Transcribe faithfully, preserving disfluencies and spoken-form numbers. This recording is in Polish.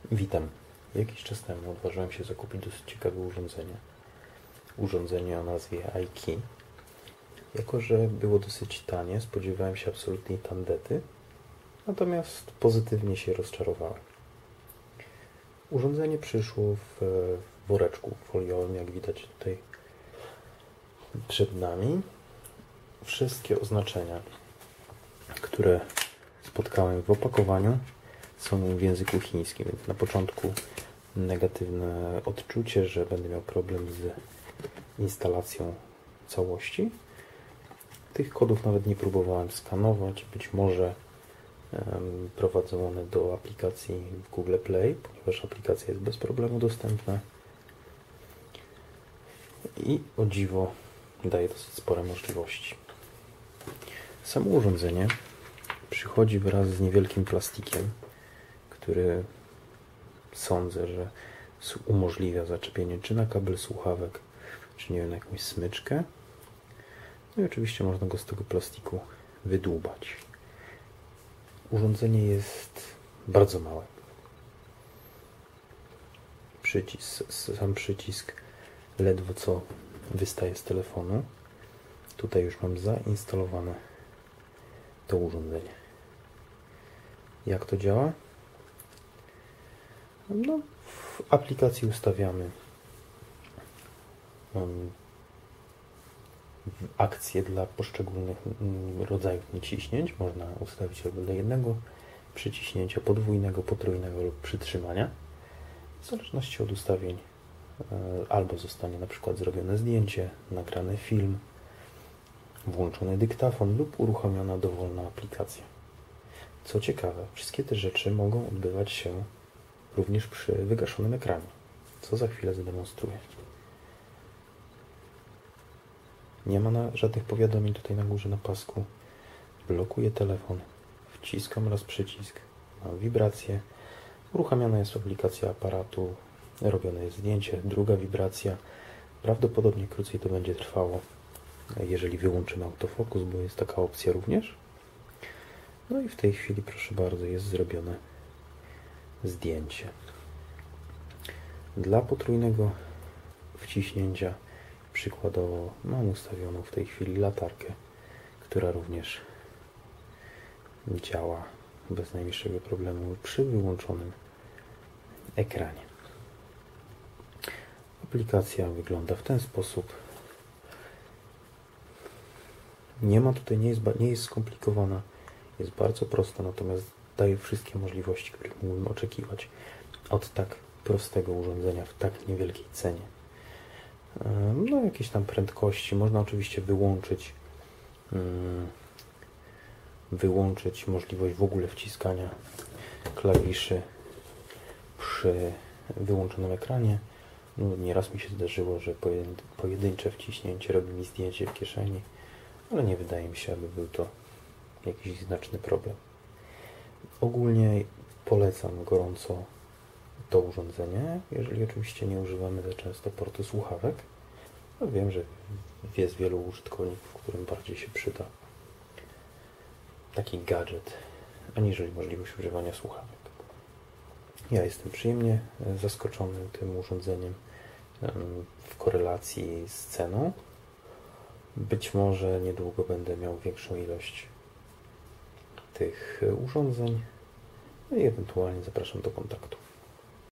Witam. Jakiś czas temu odważyłem się zakupić dosyć ciekawe urządzenie. Urządzenie o nazwie iKey. Jako że było dosyć tanie, spodziewałem się absolutnej tandety, natomiast pozytywnie się rozczarowałem. Urządzenie przyszło w woreczku foliowym, jak widać tutaj przed nami. Wszystkie oznaczenia, które spotkałem w opakowaniu, są w języku chińskim, więc na początku negatywne odczucie, że będę miał problem z instalacją całości. Tych kodów nawet nie próbowałem skanować. Być może um, prowadzą one do aplikacji w Google Play, ponieważ aplikacja jest bez problemu dostępna. I o dziwo daje dosyć spore możliwości. Samo urządzenie przychodzi wraz z niewielkim plastikiem, który sądzę, że umożliwia zaczepienie czy na kabel słuchawek, czy nie wiem, na jakąś smyczkę. No i oczywiście można go z tego plastiku wydłubać. Urządzenie jest bardzo małe. Przycisk, sam przycisk ledwo co wystaje z telefonu. Tutaj już mam zainstalowane to urządzenie. Jak to działa? No, w aplikacji ustawiamy um, akcje dla poszczególnych um, rodzajów naciśnięć. Można ustawić albo dla jednego przyciśnięcia, podwójnego, potrójnego lub przytrzymania. W zależności od ustawień e, albo zostanie na przykład zrobione zdjęcie, nagrany film, włączony dyktafon lub uruchomiona dowolna aplikacja. Co ciekawe, wszystkie te rzeczy mogą odbywać się również przy wygaszonym ekranie, co za chwilę zademonstruję. Nie ma na żadnych powiadomień tutaj na górze na pasku. Blokuję telefon, wciskam raz przycisk, mam wibrację, uruchamiana jest aplikacja aparatu, robione jest zdjęcie, druga wibracja. Prawdopodobnie krócej to będzie trwało, jeżeli wyłączymy autofokus, bo jest taka opcja również. No i w tej chwili, proszę bardzo, jest zrobione zdjęcie. Dla potrójnego wciśnięcia przykładowo mam ustawioną w tej chwili latarkę, która również działa bez najmniejszego problemu przy wyłączonym ekranie. Aplikacja wygląda w ten sposób. Nie ma tutaj, nie jest, nie jest skomplikowana, jest bardzo prosta, natomiast daje wszystkie możliwości, których mógłbym oczekiwać od tak prostego urządzenia w tak niewielkiej cenie. No, jakieś tam prędkości można oczywiście wyłączyć wyłączyć możliwość w ogóle wciskania klawiszy przy wyłączonym ekranie. No, nieraz mi się zdarzyło, że pojedyncze wciśnięcie robi mi zdjęcie w kieszeni, ale nie wydaje mi się, aby był to jakiś znaczny problem. Ogólnie polecam gorąco to urządzenie, jeżeli oczywiście nie używamy za często portu słuchawek. No, wiem, że jest wielu użytkowników, którym bardziej się przyda taki gadżet, aniżeli możliwość używania słuchawek. Ja jestem przyjemnie zaskoczony tym urządzeniem w korelacji z ceną. Być może niedługo będę miał większą ilość tych urządzeń, no i ewentualnie zapraszam do kontaktu.